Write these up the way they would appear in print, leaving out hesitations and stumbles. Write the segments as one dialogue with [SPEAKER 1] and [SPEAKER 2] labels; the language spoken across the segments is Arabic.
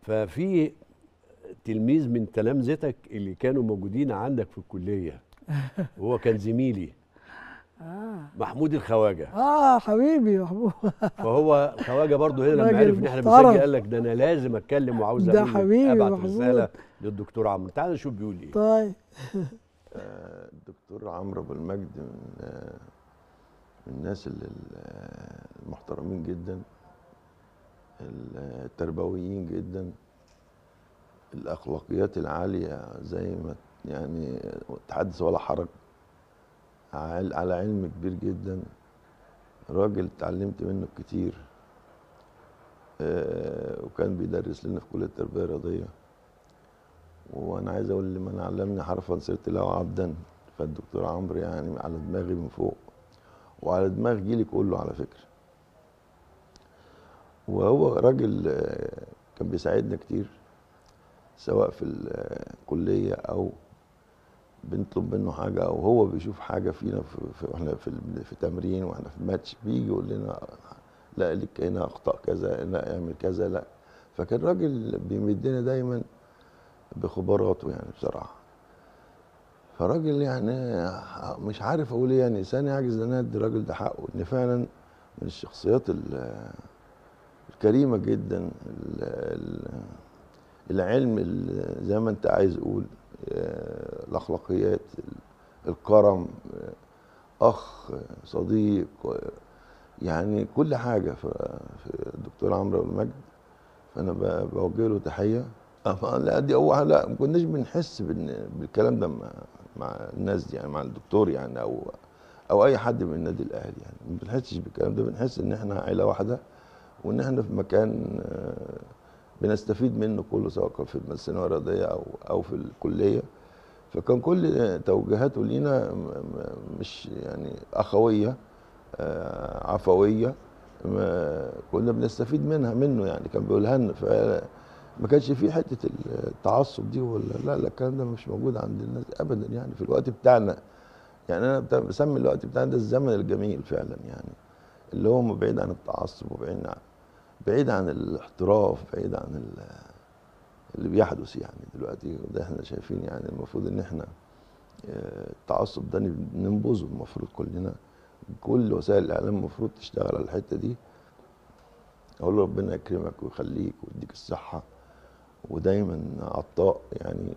[SPEAKER 1] ففي تلميذ من تلامذتك اللي كانوا موجودين عندك في الكليه، وهو كان زميلي، محمود الخواجه.
[SPEAKER 2] حبيبي محمود.
[SPEAKER 1] فهو الخواجه برضه هنا لما
[SPEAKER 2] راجل
[SPEAKER 1] عرف ان احنا
[SPEAKER 2] محترم.
[SPEAKER 1] بنسجل قال لك ده انا لازم اتكلم وعاوز
[SPEAKER 2] ده
[SPEAKER 1] اقول
[SPEAKER 2] حبيبي
[SPEAKER 1] ابعت
[SPEAKER 2] محمود.
[SPEAKER 1] رساله للدكتور عمرو. تعال نشوف بيقول ايه.
[SPEAKER 2] طيب.
[SPEAKER 3] الدكتور عمرو ابو المجد من الناس المحترمين جدا، التربويين جدا، الاخلاقيات العاليه، زي ما يعني تحدث ولا حرج، على علم كبير جدا، راجل اتعلمت منه كتير. وكان بيدرس لنا في كليه التربيه الرياضيه، وانا عايز اقول لمن علمني حرفا صرت له عبدا. فالدكتور عمرو يعني على دماغي من فوق، وعلى دماغ جيلي كله على فكره. وهو راجل كان بيساعدنا كتير، سواء في الكليه او بنطلب منه حاجه، او هو بيشوف حاجه فينا واحنا في تمرين واحنا في ماتش، بيجي يقول لنا لا ليك هنا اخطاء كذا، لا اعمل كذا، لا. فكان راجل بيمدنا دايما بخبراته يعني بصراحه. فراجل يعني مش عارف اقول ايه، يعني انسان يعجز ان ادي الراجل ده حقه، ان فعلا من الشخصيات الكريمه جدا، العلم زي ما انت عايز تقول، الاخلاقيات، الكرم، اخ، صديق، يعني كل حاجه في الدكتور عمرو ابو المجد. فانا بوجه له تحيه. لا دي هو لا ما كناش بنحس بالكلام ده مع الناس دي، يعني مع الدكتور يعني، او اي حد من النادي الاهلي، يعني ما بنحسش بالكلام ده. بنحس ان احنا عيله واحده، وان احنا في مكان بنستفيد منه كله، سواء كان في الثانويه الرياضيه او في الكليه. فكان كل توجيهاته لينا مش يعني اخويه، عفويه، كنا بنستفيد منه يعني، كان بيقولها لنا. فما كانش فيه حته التعصب دي ولا لا الكلام ده مش موجود عند الناس ابدا يعني في الوقت بتاعنا. يعني انا بسمي الوقت بتاعنا ده الزمن الجميل فعلا، يعني اللي هو بعيد عن التعصب، بعيد عن الاحتراف، بعيد عن اللي بيحدث يعني دلوقتي. ده احنا شايفين يعني المفروض ان احنا التعصب ده ننبذه، المفروض كلنا، كل وسائل الاعلام المفروض تشتغل على الحته دي. اقول له ربنا يكرمك ويخليك ويديك الصحه، ودايما عطاء يعني.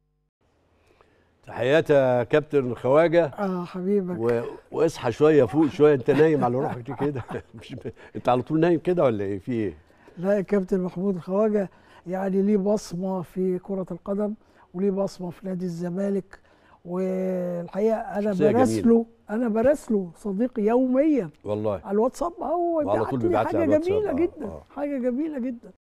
[SPEAKER 1] تحياتي يا كابتن خواجه.
[SPEAKER 2] حبيبك.
[SPEAKER 1] واصحى شويه، فوق شويه، انت نايم على روحك كده. مش انت على طول نايم كده ولا ايه؟ في ايه؟
[SPEAKER 2] لا، الكابتن محمود الخواجه يعني ليه بصمه في كره القدم، وليه بصمه في نادي الزمالك. والحقيقه انا براسله صديقي يوميا
[SPEAKER 1] والله
[SPEAKER 2] على الواتساب. هو
[SPEAKER 1] وعلى طول
[SPEAKER 2] بيبعت لي
[SPEAKER 1] بيبعت لي
[SPEAKER 2] حاجه
[SPEAKER 1] على الواتساب.
[SPEAKER 2] جميله جدا، حاجه جميله جدا.